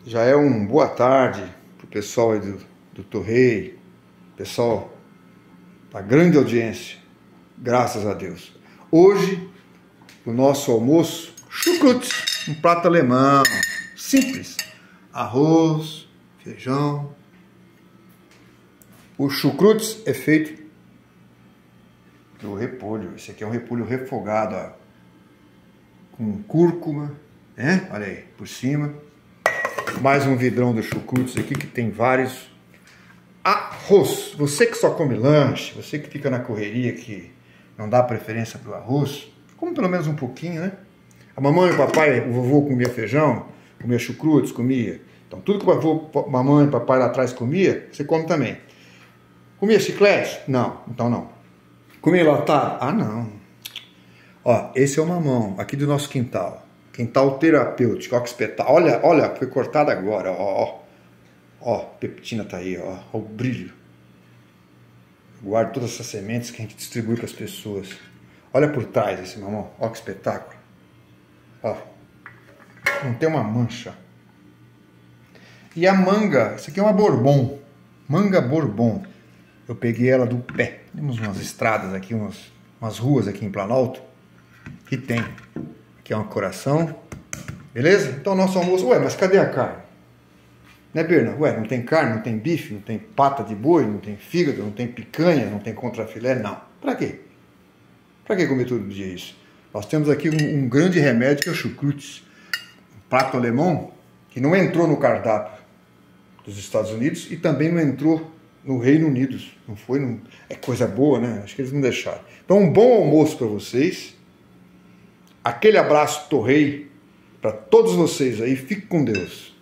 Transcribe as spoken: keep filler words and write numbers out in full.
Já é um boa tarde pro pessoal aí do, do Torrei, pessoal da grande audiência, graças a Deus. Hoje, o nosso almoço, chucrutes, um prato alemão, simples, arroz, feijão. O chucrutes é feito do repolho, esse aqui é um repolho refogado, ó, com cúrcuma, né? Olha aí, por cima. Mais um vidrão do chucrutes aqui, que tem vários. Arroz, você que só come lanche, você que fica na correria, que não dá preferência para o arroz, come pelo menos um pouquinho, né? A mamãe e o papai, o vovô comia feijão, comia chucrutes, comia. Então tudo que o vovô, mamãe e papai lá atrás comia, você come também. Comia chiclete? Não, então não. Comia enlatado? Ah, não. Ó, esse é o mamão, aqui do nosso quintal. Quintal terapêutico, ó que espetáculo. Olha, olha, foi cortado agora, ó, ó. Ó, peptina tá aí, ó, ó o brilho. Guardo todas essas sementes que a gente distribui para as pessoas. Olha por trás esse mamão, ó que espetáculo. Ó, não tem uma mancha. E a manga, isso aqui é uma bourbon, manga bourbon. Eu peguei ela do pé. Temos umas estradas aqui, umas, umas ruas aqui em Planalto, que tem. Aqui é um coração, beleza? Então nosso almoço, ué, mas cadê a carne? Né, Berna? Ué, não tem carne, não tem bife, não tem pata de boi, não tem fígado, não tem picanha, não tem contrafilé, não. Pra quê? Pra que comer todo dia isso? Nós temos aqui um, um grande remédio que é o chucrutes, um prato alemão que não entrou no cardápio dos Estados Unidos e também não entrou no Reino Unido. Não foi, não... é coisa boa, né? Acho que eles não deixaram. Então um bom almoço para vocês. Aquele abraço Torrei para todos vocês aí. Fique com Deus.